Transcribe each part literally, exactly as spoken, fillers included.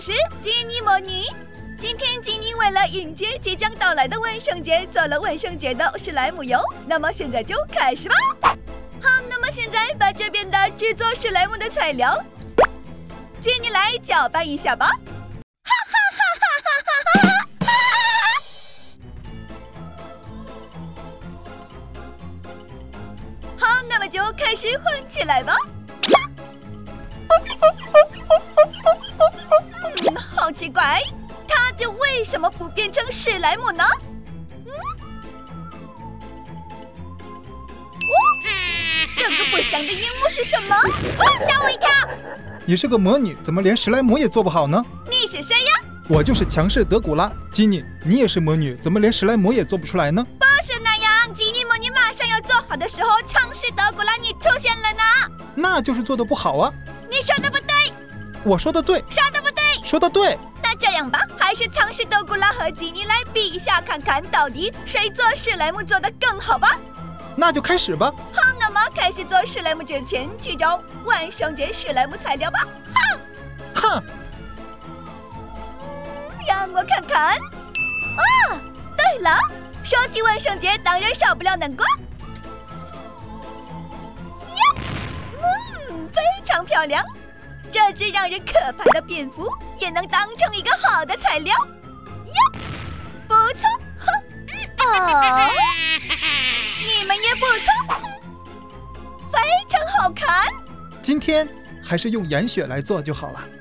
是吉尼魔女。今天吉尼为了迎接即将到来的万圣节，做了万圣节的史莱姆油。那么现在就开始吧。好，那么现在把这边的制作史莱姆的材料，吉尼来搅拌一下吧。哈哈哈哈哈哈哈哈！好，那么就开始混起来吧。嗯，好奇怪。它就为什么不变成史莱姆呢？嗯，哦，这个不祥的烟雾是什么？啊，吓我一跳！ 你是个魔女，怎么连史莱姆也做不好呢？ 你是谁呀？ 我就是强势德古拉。吉尼，你也是魔女，怎么连史莱姆也做不出来呢？ 不是那样，吉尼魔女马上要做好的时候，强势德古拉你出现了呢。 那就是做的不好啊。 你说的不对。 我说的对。 说的不对。 说的对。 这样吧，还是强势德古拉和吉尼来比一下，看看到底谁做史莱姆做得更好吧。 那就开始吧。 好，那么开始做史莱姆之前，去找万圣节史莱姆材料吧。哈， 哈、 嗯，让我看看。啊，对了，说起万圣节，当然少不了南瓜。呀，嗯，非常漂亮。这只让人可怕的蝙蝠也能当成一个好的材料呀，不错，哦，你们也不错，非常好看。 今天还是用盐雪来做就好了。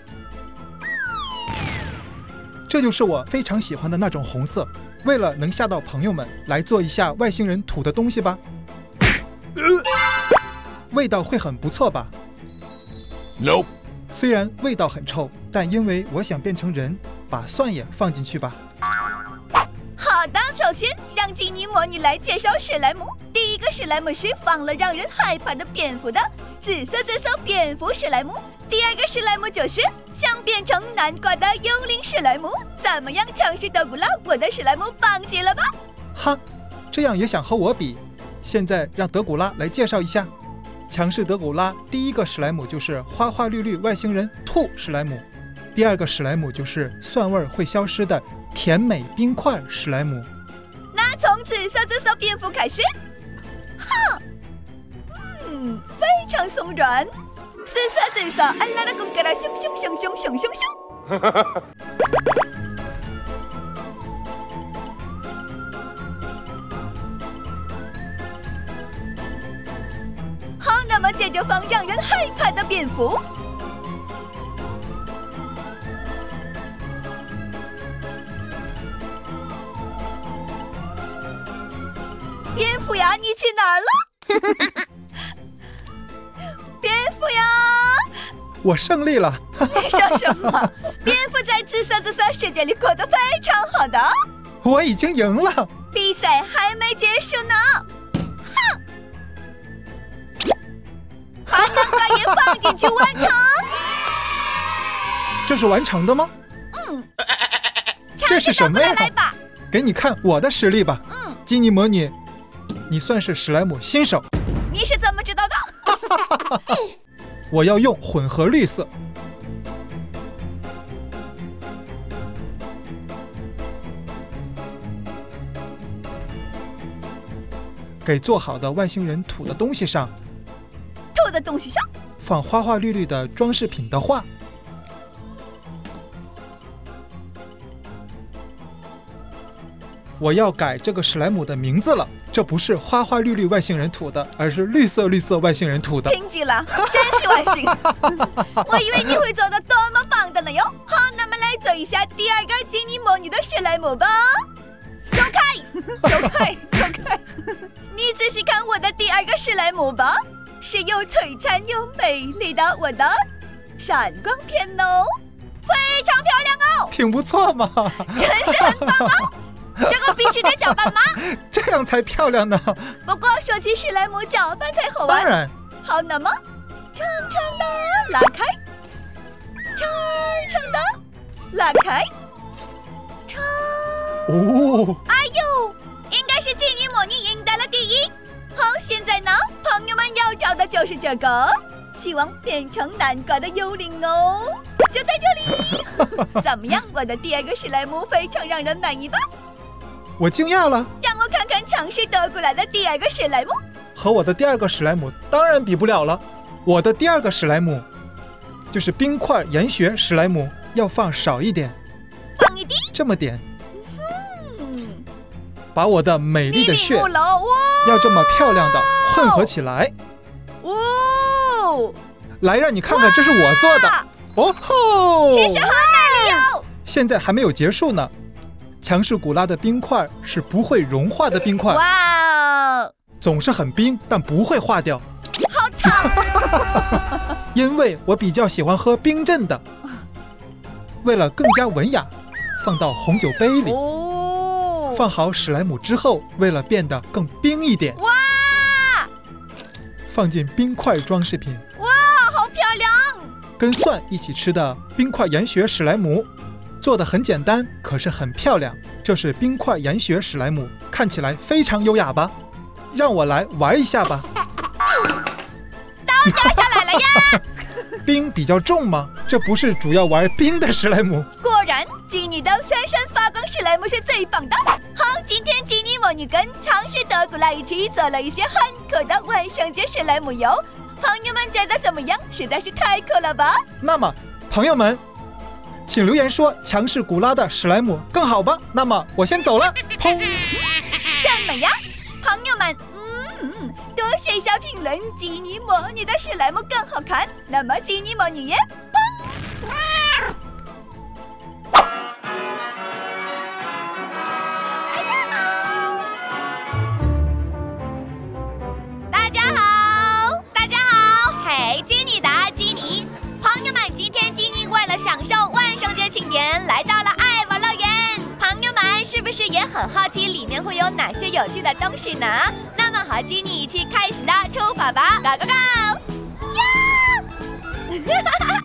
这就是我非常喜欢的那种红色。为了能吓到朋友们，来做一下外星人吐的东西吧。呃、味道会很不错吧？No， 虽然味道很臭，但因为我想变成人，把蒜也放进去吧。 好的，首先让吉尼魔女来介绍史莱姆。第一个史莱姆是放了让人害怕的蝙蝠的紫色紫色蝙蝠史莱姆。第二个史莱姆就是想变成南瓜的幽灵史莱姆。怎么样，强势德古拉，我的史莱姆棒极了吧？ 哈，这样也想和我比？现在让德古拉来介绍一下。强势德古拉第一个史莱姆就是花花绿绿外星人兔史莱姆，第二个史莱姆就是蒜味会消失的甜美冰块史莱姆。 那从紫色紫色蝙蝠开始，哈，嗯，非常松软。紫色紫色，阿拉拉公嘎啦，熊熊熊熊熊熊熊。好，那么接着放让人害怕的蝙蝠。蝙蝠呀，你去哪儿了？蝙蝠呀！ 我胜利了。 你说什么？蝙蝠在紫色紫色世界里过得非常好的。 我已经赢了。 比赛还没结束呢。把南瓜也放进去完成。 这是完成的吗？ 嗯。 这是什么呀？ 来吧， 给你看我的实力吧。 嗯。 吉尼魔女，你算是史莱姆新手。 你是怎么知道的？ 我要用混合绿色。给做好的外星人吐的东西上， 吐的东西上放花花绿绿的装饰品的画。我要改这个史莱姆的名字了，这不是花花绿绿外星人吐的，而是绿色绿色外星人吐的。 听极了，真是外星。我以为你会做的多么棒的呢哟。好，那么来做一下第二个吉尼魔女的史莱姆吧。走开，走开，走开。你仔细看我的第二个史莱姆吧，是又璀璨又美丽的我的闪光片哦，非常漂亮哦， 挺不错嘛， 真是很棒哦。这个必须得搅拌吗？ 这样才漂亮呢。 不过说起史莱姆，搅拌才好玩。 当然。 好，那么长长的拉开，长长的拉开，长。 哦。 哎呦，应该是吉尼魔女赢得了第一。好，现在呢，朋友们要找的就是这个，希望变成南瓜的幽灵哦。 就在这里。怎么样，我的第二个史莱姆非常让人满意吧？ 我惊讶了， 让我看看强势德古拉的第二个史莱姆。 和我的第二个史莱姆当然比不了了。我的第二个史莱姆就是冰块岩穴史莱姆，要放少一点， 放一滴， 这么点。 嗯， 把我的美丽的血要这么漂亮的混合起来。 哦， 来，让你看看，这是我做的。哦吼！ 其实好美丽哦。 现在还没有结束呢。强势古拉的冰块是不会融化的冰块。 哇哦！ 总是很冰，但不会化掉。 好烫！ 因为我比较喜欢喝冰镇的。为了更加文雅，放到红酒杯里。 哦。 放好史莱姆之后，为了变得更冰一点， 哇！ 放进冰块装饰品。 哇，好漂亮！ 跟蒜一起吃的冰块岩穴史莱姆。做的很简单，可是很漂亮。这是冰块岩穴史莱姆，看起来非常优雅吧？让我来玩一下吧。 刀掉下来了呀！ 冰比较重吗？这不是主要玩冰的史莱姆。 果然，基尼的闪闪发光史莱姆是最棒的。好，今天基尼魔女跟强势德古拉一起做了一些很酷的万圣节史莱姆油，朋友们觉得怎么样？实在是太酷了吧！ 那么，朋友们，请留言说强势古拉的史莱姆更好吧。那么我先走了。砰！ 什么呀，朋友们？嗯，多写一下评论，基尼魔女的史莱姆更好看。那么基尼魔女也砰！大家好，大家好，嘿，基尼的基尼，朋友们，今天基尼为了享受万圣节庆典，来到了爱玩乐园。朋友们，是不是也很好奇里面会有哪些有趣的东西呢？那么和基尼一起开心的出发吧 ，Go Go Go！ 呀！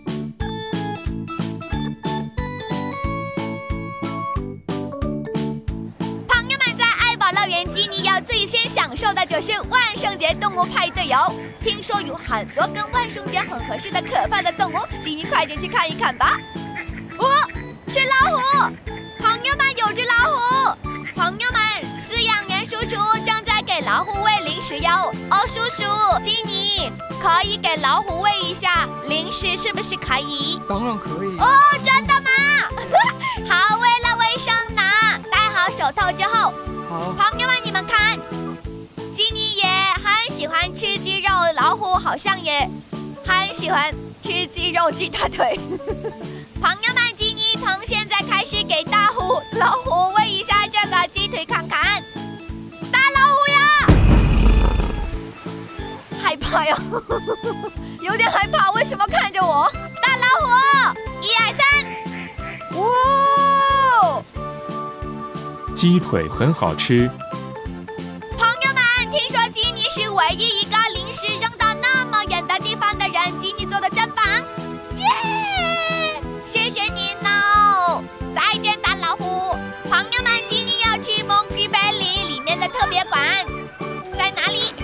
朋友们，在爱宝乐园，基尼要最先享受的就是万圣节动物派对哟。听说有很多跟万圣节很合适的可怕的动物，基尼快点去看一看吧。哦，是老虎！朋友们，有只老虎！朋友们，饲养员叔叔正在给老虎喂零食哟。哦，叔叔，基尼可以给老虎喂一下零食，是不是可以？ 当然可以。 哦，真的吗？好，为了卫生呢，戴好手套之后， 好。 朋友们，你们看，基尼也很喜欢吃鸡肉，老虎好像也很喜欢吃鸡肉鸡大腿。朋友们，基尼从现在开始给大虎、老虎喂一下这个鸡腿看看。大老虎呀！害怕呀，有点害怕，为什么看着我？大老虎，一二三，哇！ 鸡腿很好吃。 朋友们，听说基尼是唯一一个零食扔到那么远的地方的人，基尼做的真棒！耶！谢谢你呢！再见，大老虎！朋友们，基尼要去 Monkey Belly 里面的特别馆，在哪里？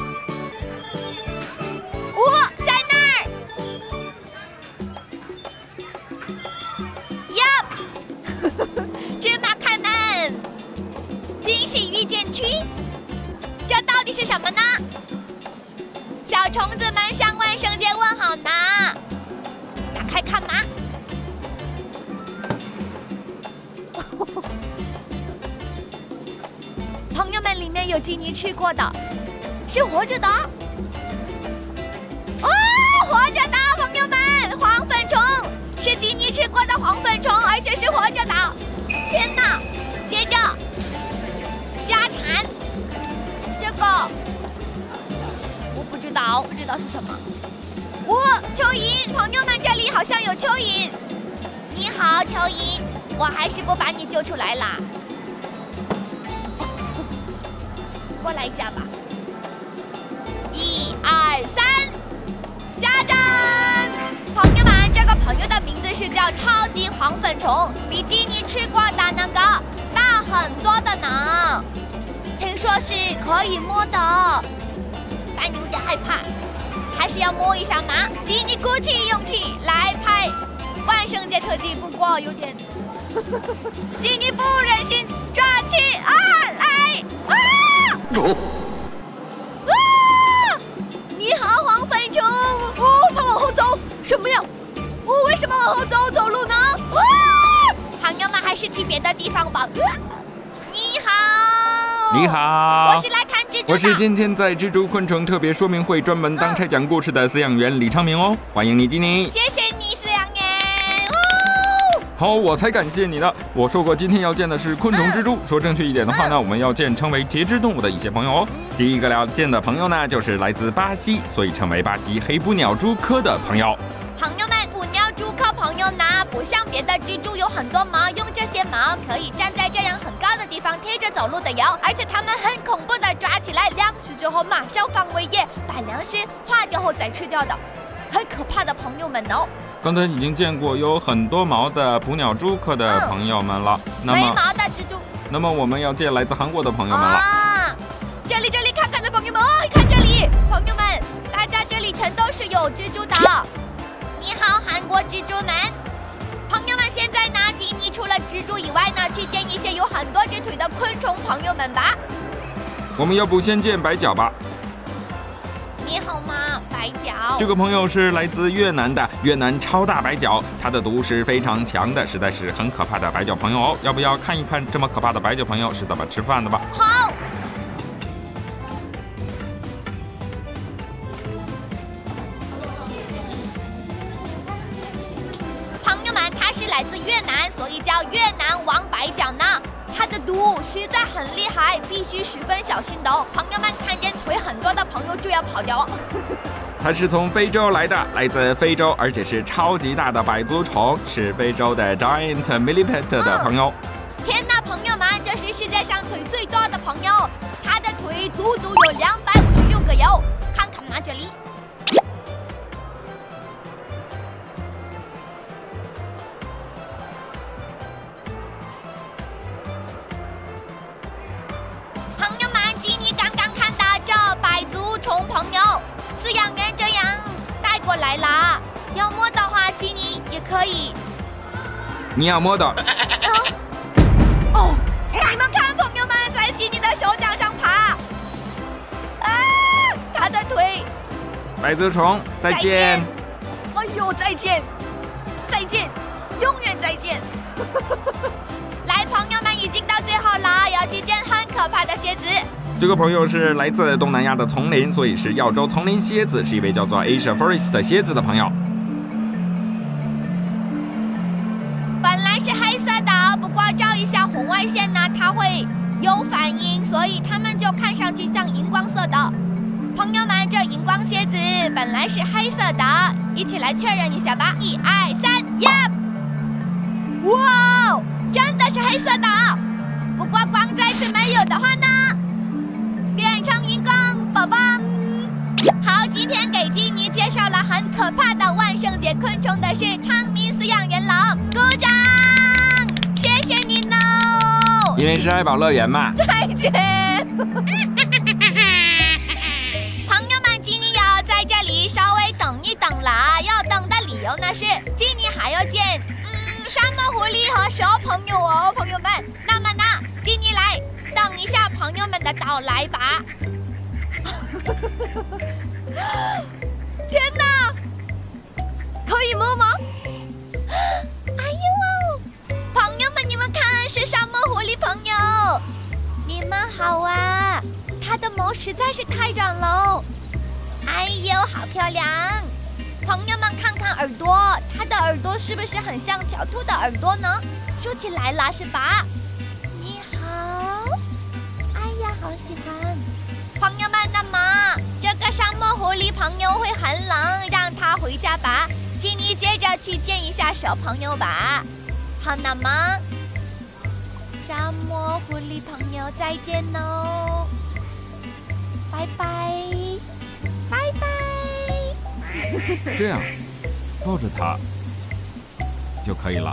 哦，在那儿！呀！芝麻开门！惊喜遇见区，这到底是什么呢？小虫子们向万圣节问好呢！打开看嘛！朋友们，里面有基尼吃过的，是活着的。哦，活着的，朋友们，黄粉虫是基尼吃过的黄粉虫，而且是活着的。天哪！接着家蚕，这个我不知道，不知道是什么。哇，蚯蚓，朋友们，这里好像有蚯蚓。你好，蚯蚓，我还是不把你救出来啦。过来一下吧。一二三，加赞！朋友们，这个朋友的名字是叫超级黄粉虫，比基尼吃过的那个大很多的呢。听说是可以摸的，但有点害怕，还是要摸一下嘛。基尼鼓起勇气来拍万圣节特辑，不过有点，吉尼不忍心抓起啊来啊！哦、啊！你好，黄飞虫！哦，他往后走，什么呀？我为什么往后走走路呢？啊！朋友们，还是去别的地方吧。啊、你好， 你好， 我是来看蜘蛛的。 我是今天在蜘蛛昆虫特别说明会专门当差讲故事的饲养员李昌明哦，欢迎你，吉尼。 谢谢你，饲养员。 好，我才感谢你呢。我说过今天要见的是昆虫蜘蛛，说正确一点的话呢，我们要见称为节肢动物的一些朋友哦。第一个要见的朋友呢，就是来自巴西，所以称为巴西黑捕鸟蛛科的朋友。 朋友们，捕鸟蛛科朋友呢，不像别的蜘蛛有很多毛，用这些毛可以站在这样很高的地方贴着走路的哟。而且它们很恐怖的，抓起来粮食之后马上放胃液，把粮食化掉后再吃掉的，很可怕的朋友们哦。 刚才已经见过有很多毛的捕鸟蛛科的朋友们了， 嗯、 那么没毛的蜘蛛。那么我们要见来自韩国的朋友们了。 啊，这里这里看看的朋友们，哦，看这里，朋友们，大家这里全都是有蜘蛛的。你好，韩国蜘蛛们！朋友们，现在呢，吉尼除了蜘蛛以外呢，去见一些有很多只腿的昆虫朋友们吧。 我们要不先见白脚吧？ 你好吗，白脚？ 这个朋友是来自越南的越南超大白脚，它的毒是非常强的，实在是很可怕的白脚朋友哦。要不要看一看这么可怕的白脚朋友是怎么吃饭的吧？ 好。来自越南，所以叫越南王白脚呢。它的毒实在很厉害，必须十分小心的哦。朋友们看见腿很多的朋友就要跑掉哦。 它是从非洲来的，来自非洲，而且是超级大的百足虫，是非洲的 Giant Millipede 的朋友。 嗯、天哪，朋友们，这是世界上腿最多的朋友，它的腿足足有两百五十六个哟。看看嘛，这里。朋友，饲养员这样带过来啦。要摸的话，吉尼也可以。 你要摸的。 啊、哦，你们看，朋友们在吉尼的手掌上爬。啊，他的腿。 百足虫，再见。再见哎呦，再见，再见，永远再见。来，朋友们，已经到最后了，要去见很可怕的蝎子。 这个朋友是来自东南亚的丛林，所以是耀州丛林蝎子，是一位叫做 Asia Forest 的蝎子的朋友。 本来是黑色的，不过照一下红外线呢，它会有反应，所以它们就看上去像荧光色的。朋友们，这荧光蝎子本来是黑色的，一起来确认一下吧。一二三，耶！哇，真的是黑色的。不过光这次没有的话呢？变成荧光宝宝。好，今天给吉尼介绍了很可怕的万圣节昆虫的是昌明饲养员了，鼓掌，谢谢你呢。 因为是爱宝乐园嘛。 再见。朋友们，吉尼要在这里稍微等一等啦。要等的理由呢是，吉尼还要见嗯沙漠狐狸和蛇朋友哦，朋友们。那么呢，吉尼来。等一下朋友们的到来吧。天哪，可以摸吗？哎呦，朋友们，你们看，是沙漠狐狸朋友。你们好啊，它的毛实在是太软了。哎呦，好漂亮。朋友们看看耳朵，它的耳朵是不是很像小兔的耳朵呢？竖起来了是吧？你好。好喜欢，朋友们。那么这个沙漠狐狸朋友会很冷，让他回家吧。吉尼接着去见一下蛇朋友吧。好，那么沙漠狐狸朋友再见哦，拜拜，拜拜。 这样抱着它就可以了。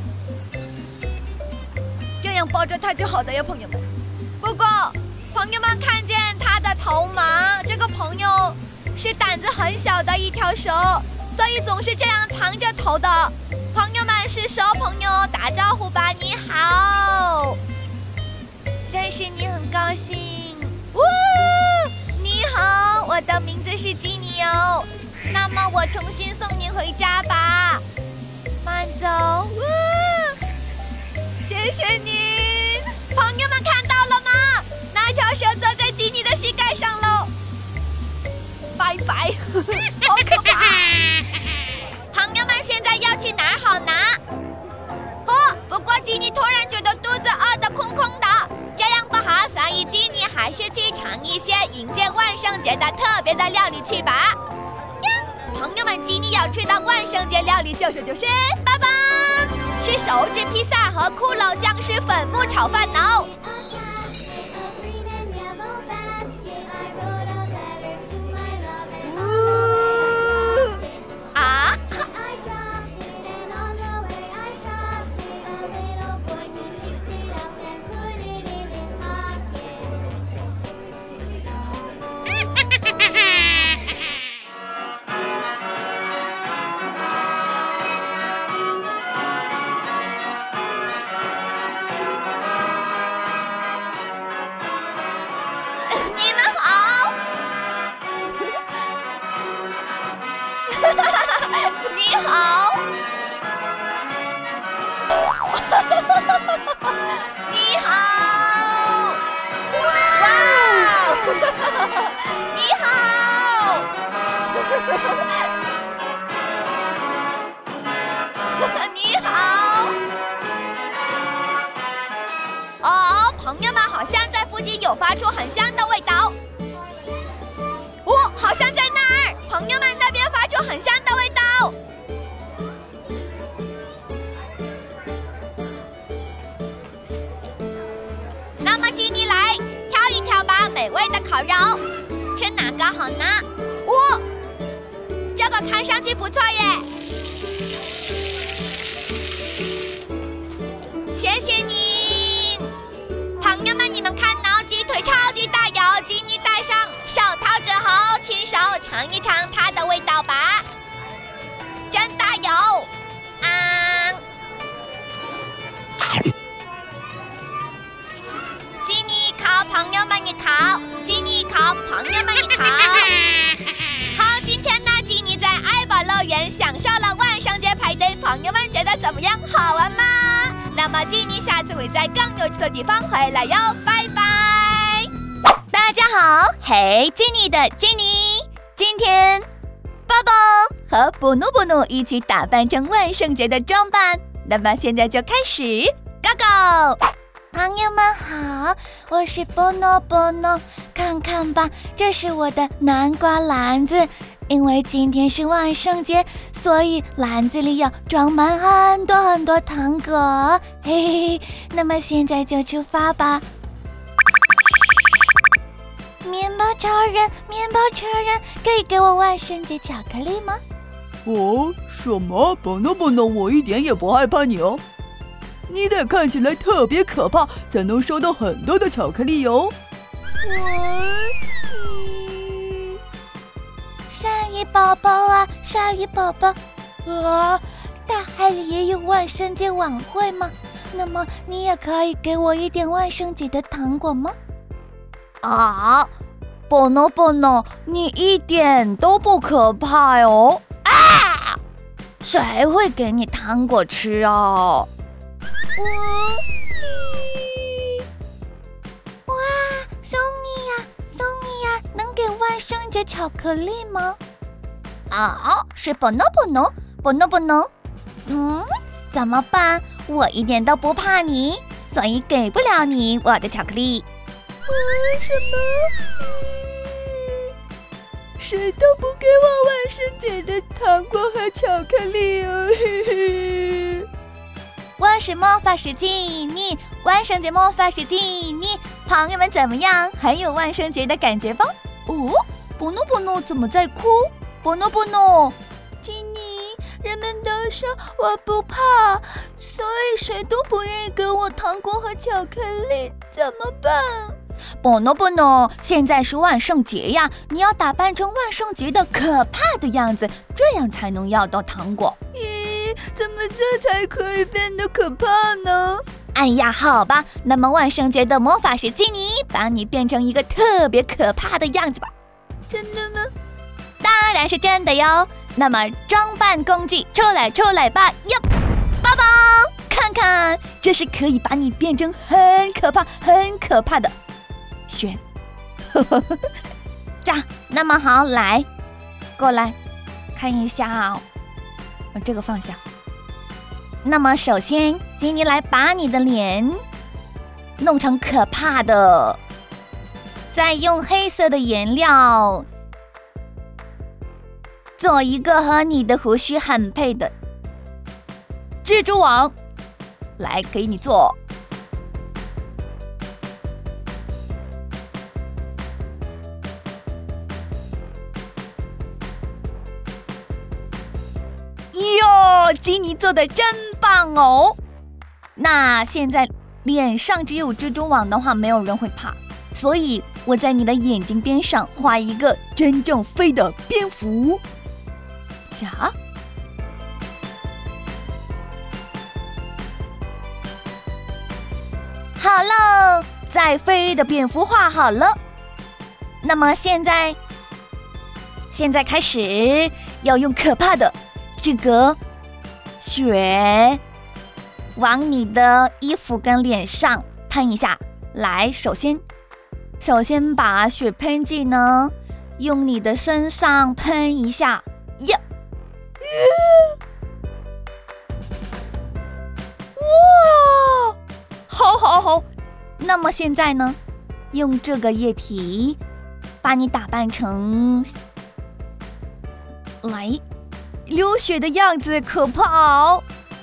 这样抱着它就好的呀，朋友们。不过。朋友们看见它的头吗？这个朋友是胆子很小的一条蛇， 所以总是这样藏着头的。朋友们是熟朋友，打招呼吧，你好。认识你很高兴。哇，你好，我的名字是基尼哦。那么我重新送您回家吧。慢走。哇，谢谢您。朋友们看到了吗？那条蛇坐在基尼的膝盖上喽。拜拜，好可怕！朋友们现在要去哪儿好呢？哦，不过基尼突然觉得肚子饿得空空的，这样不好，所以基尼还是去尝一些迎接万圣节的特别的料理去吧。呀，朋友们，基尼要吃的万圣节料理就是就是爸爸，是手指披萨和骷髅僵尸粉末炒饭哦。啊！你们好。你好。你好。哇！你好。你好。哦，朋友们好像在附近有发出很香的味道。哦，好像在那儿，朋友们那边发出很香的味道。那么基尼来挑一挑吧，美味的烤肉，吃哪个好呢？哦，这个看上去不错耶。谢谢您，朋友们，你们看到鸡腿超级大油，基尼戴上手套之后，亲手尝一尝它的味道吧。真大油啊！基尼烤，朋友们你烤；基尼烤，朋友们你烤。好，今天呢，基尼在爱宝乐园享受了万圣节派对，朋友们觉得怎么样？好玩吗？那么基尼下次会在更有趣的地方回来哟，拜拜！大家好，嘿，基尼的基尼，今天爸爸和波诺波诺一起打扮成万圣节的装扮，那么现在就开始 ，Go Go！ 朋友们好，我是波诺波诺，看看吧，这是我的南瓜篮子。因为今天是万圣节，所以篮子里要装满很多很多糖果，嘿嘿。那么现在就出发吧。面包超人，面包超人，可以给我万圣节巧克力吗？ 哦，什么？波诺波诺，我一点也不害怕你哦。你得看起来特别可怕，才能收到很多的巧克力哟。 鲨鱼宝宝啊，鲨鱼宝宝啊！大海里也有万圣节晚会吗？那么你也可以给我一点万圣节的糖果吗？ 啊，波诺波诺，你一点都不可怕哦！啊，谁会给你糖果吃哦？ 哇，松尼呀，松尼呀，能给万圣节巧克力吗？ 啊，是波诺波诺，波诺波诺。嗯，怎么办？我一点都不怕你，所以给不了你我的巧克力。 为什么？谁都不给我万圣节的糖果和巧克力哦！嘿嘿。 我是魔法师基尼，万圣节魔法师基尼，朋友们怎么样？很有万圣节的感觉吧？哦，波诺波诺怎么在哭？波诺波诺， 基尼，人们都说我不怕，所以谁都不愿意给我糖果和巧克力，怎么办？ 不诺不诺，现在是万圣节呀，你要打扮成万圣节的可怕的样子，这样才能要到糖果。 咦，怎么这才可以变得可怕呢？ 哎呀，好吧，那么万圣节的魔法师基尼把你变成一个特别可怕的样子吧。 真的吗？ 当然是真的哟。那么装扮工具出来出来吧，哟，爸爸，看看，这是可以把你变成很可怕很可怕的雪。这样，那么好，来，过来看一下哦，把这个放下。那么首先，吉尼来把你的脸弄成可怕的，再用黑色的颜料做一个和你的胡须很配的蜘蛛网，来给你做。哟，吉尼做的真棒哦！那现在脸上只有蜘蛛网的话，没有人会怕，所以我在你的眼睛边上画一个真正飞的蝙蝠甲。好了，在飞的蝙蝠画好了。那么现在，现在开始要用可怕的这个雪往你的衣服跟脸上喷一下。来，首先，首先把雪喷剂呢，用你的身上喷一下。呀，哇，好好好。那么现在呢，用这个液体把你打扮成来流血的样子，可怕哦！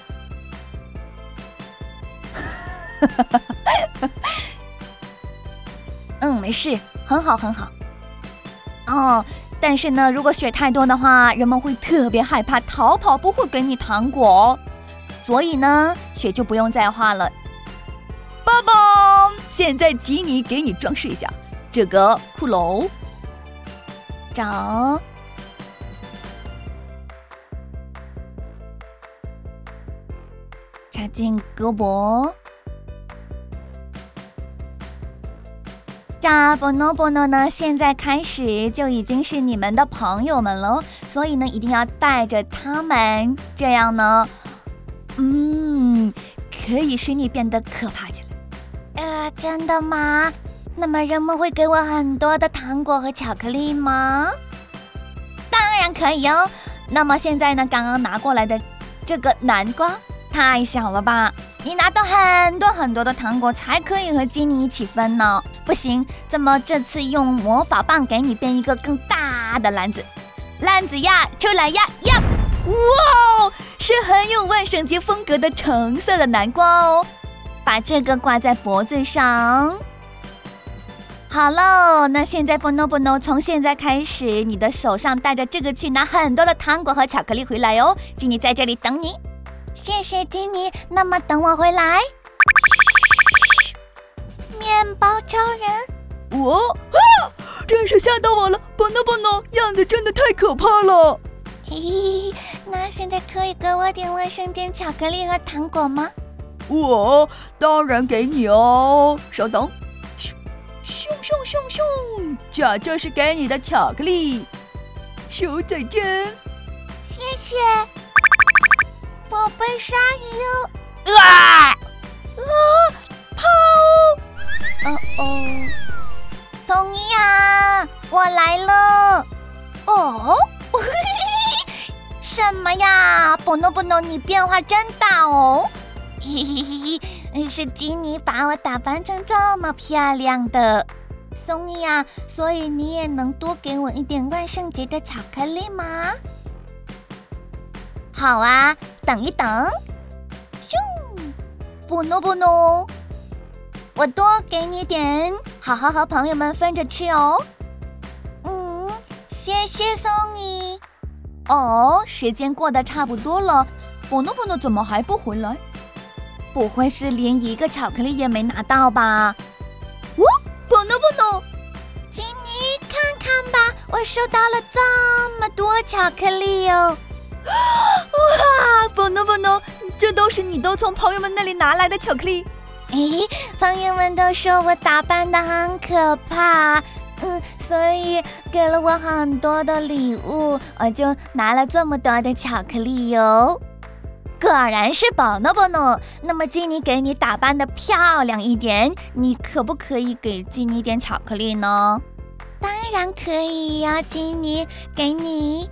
嗯，没事，很好很好。哦，但是呢，如果血太多的话，人们会特别害怕，逃跑，不会给你糖果。所以呢，血就不用再画了。爸爸，现在吉尼给你装饰一下这个骷髅，找。插进胳膊，加波诺波诺呢，现在开始就已经是你们的朋友们了，所以呢，一定要带着他们，这样呢，嗯，可以使你变得可怕起来。呃，真的吗？那么人们会给我很多的糖果和巧克力吗？当然可以哦。那么现在呢，刚刚拿过来的这个南瓜。太小了吧，你拿到很多很多的糖果才可以和基尼一起分呢。不行，怎么这次用魔法棒给你变一个更大的篮子？篮子呀，出来呀呀！哇，是很有万圣节风格的橙色的南瓜哦。把这个挂在脖子上。好喽，那现在不能不能，从现在开始，你的手上带着这个去拿很多的糖果和巧克力回来哦。基尼在这里等你。谢谢基尼，那么等我回来。面包超人， 我啊，真是吓到我了！不能不能，样子真的太可怕了。 嘿，那现在可以给我点万圣节巧克力和糖果吗？ 我当然给你哦，稍等。咻咻咻咻咻，这就是给你的巧克力。说再见。 谢谢。宝贝鲨鱼，啊啊！跑！哦哦，松一啊，我来了。哦，什么呀？不能不能，你变化真大哦！嘿嘿嘿嘿，是吉尼把我打扮成这么漂亮的。松一啊，所以你也能多给我一点万圣节的巧克力吗？好啊，等一等。咻，不诺不诺，我多给你点，好好和朋友们分着吃哦。嗯，谢谢松一。哦，时间过得差不多了，不诺不诺怎么还不回来？不会是连一个巧克力也没拿到吧？哦，不诺不我收到了这么多巧克力哦！ 哇，波诺波诺，这都是你都从朋友们那里拿来的巧克力。 诶，朋友们都说我打扮得很可怕，嗯，所以给了我很多的礼物，我就拿了这么多的巧克力哟。果然是波诺波诺，那么基尼给你打扮得漂亮一点，你可不可以给基尼点巧克力呢？当然可以呀，基尼，给你。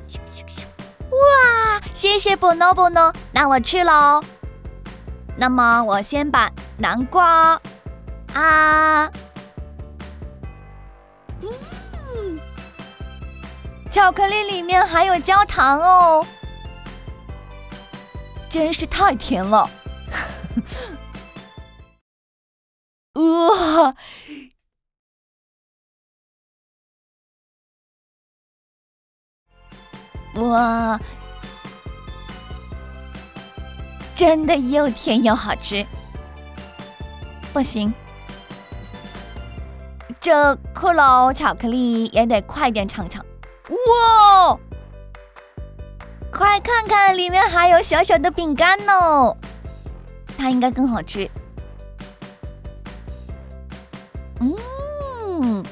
哇，谢谢波诺波诺，那我吃喽。那么我先把南瓜啊，嗯，巧克力里面还有焦糖哦，真是太甜了。哇！哇，真的又甜又好吃。不行，这骷髅巧克力也得快点尝尝。哇，快看看，里面还有小小的饼干哦，它应该更好吃。嗯，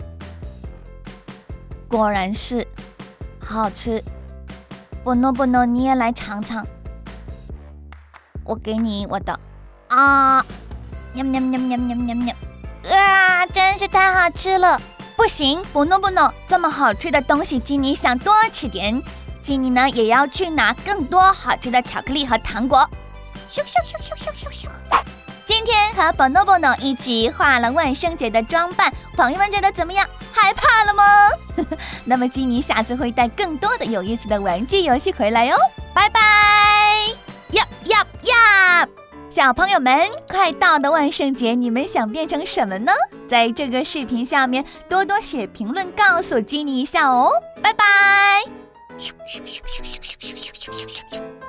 果然是好好吃。波诺波诺，你也来尝尝。我给你我的啊，喵喵喵喵喵喵喵！啊，真是太好吃了！不行，波诺波诺，这么好吃的东西，基尼想多吃点。基尼呢，也要去拿更多好吃的巧克力和糖果。咻咻咻咻咻咻咻！今天和波诺波诺一起画了万圣节的装扮，朋友们觉得怎么样？害怕了吗？那么基尼下次会带更多的有意思的玩具游戏回来哟。拜拜！呀呀呀！小朋友们，快到的万圣节，你们想变成什么呢？在这个视频下面多多写评论，告诉基尼一下哦。拜拜！咻咻咻咻咻咻咻咻咻咻。